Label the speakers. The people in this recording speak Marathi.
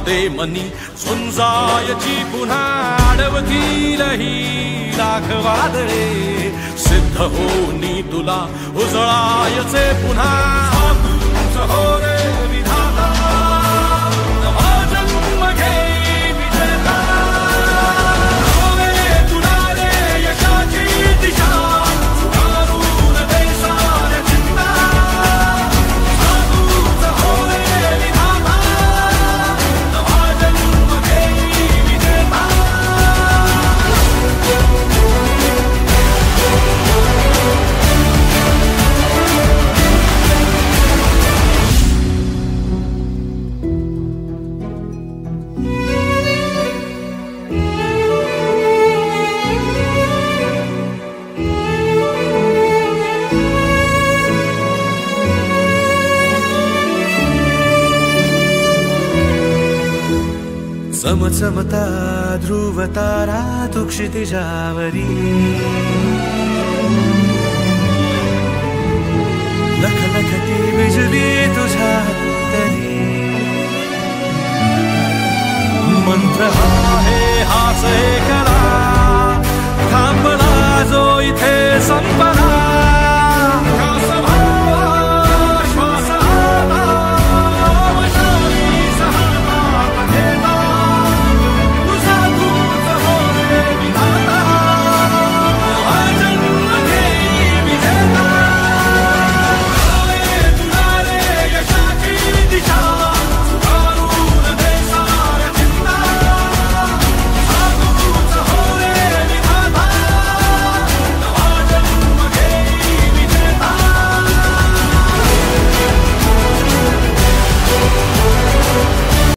Speaker 1: दे मनी झुंजायची पुन्हा अडवतील ही लाख वादळे सिद्ध होनी तुला उजळायचे पुन्हा तूच हो रे विधाता नवा जन्म घे विजेता होय तुला रे यशाची दिशा सुधारून दे साऱ्या चिंता तूच हो रे विधाता नवा जन्म घे विजेता चमचमता ध्रुव तारा तू क्षितिजावरी लख लखती बिजली तुझ्या तरी